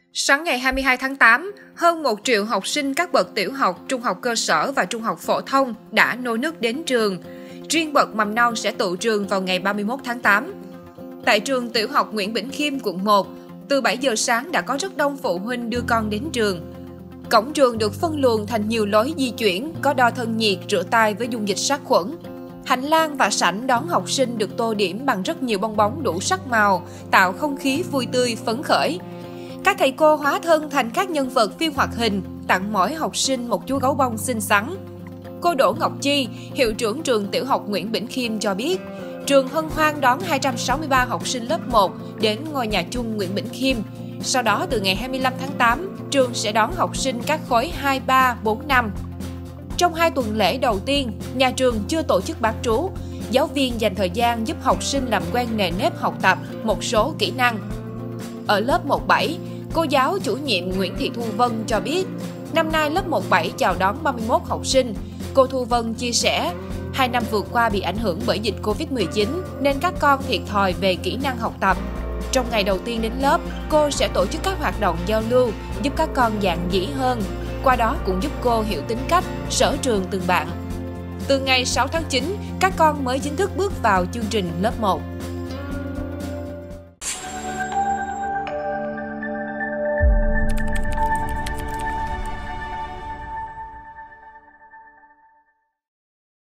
Sáng ngày 22 tháng 8, hơn 1 triệu học sinh các bậc tiểu học, trung học cơ sở và trung học phổ thông đã nô nức đến trường. Riêng bậc mầm non sẽ tụ trường vào ngày 31 tháng 8. Tại trường tiểu học Nguyễn Bỉnh Khiêm, quận 1, từ 7 giờ sáng đã có rất đông phụ huynh đưa con đến trường. Cổng trường được phân luồng thành nhiều lối di chuyển, có đo thân nhiệt, rửa tay với dung dịch sát khuẩn. Hành lang và sảnh đón học sinh được tô điểm bằng rất nhiều bong bóng đủ sắc màu, tạo không khí vui tươi, phấn khởi. Các thầy cô hóa thân thành các nhân vật phim hoạt hình, tặng mỗi học sinh một chú gấu bông xinh xắn. Cô Đỗ Ngọc Chi, hiệu trưởng trường tiểu học Nguyễn Bỉnh Khiêm cho biết, trường hân hoan đón 263 học sinh lớp 1 đến ngôi nhà chung Nguyễn Bỉnh Khiêm. Sau đó, từ ngày 25 tháng 8, trường sẽ đón học sinh các khối 2, 3, 4, 5. Trong 2 tuần lễ đầu tiên, nhà trường chưa tổ chức bán trú. Giáo viên dành thời gian giúp học sinh làm quen nề nếp học tập, một số kỹ năng. Ở lớp 1-7, cô giáo chủ nhiệm Nguyễn Thị Thu Vân cho biết, năm nay lớp 1-7 chào đón 31 học sinh. Cô Thu Vân chia sẻ, 2 năm vừa qua bị ảnh hưởng bởi dịch Covid-19 nên các con thiệt thòi về kỹ năng học tập. Trong ngày đầu tiên đến lớp, cô sẽ tổ chức các hoạt động giao lưu, giúp các con dạn dĩ hơn. Qua đó cũng giúp cô hiểu tính cách, sở trường từng bạn. Từ ngày 6 tháng 9, các con mới chính thức bước vào chương trình lớp 1.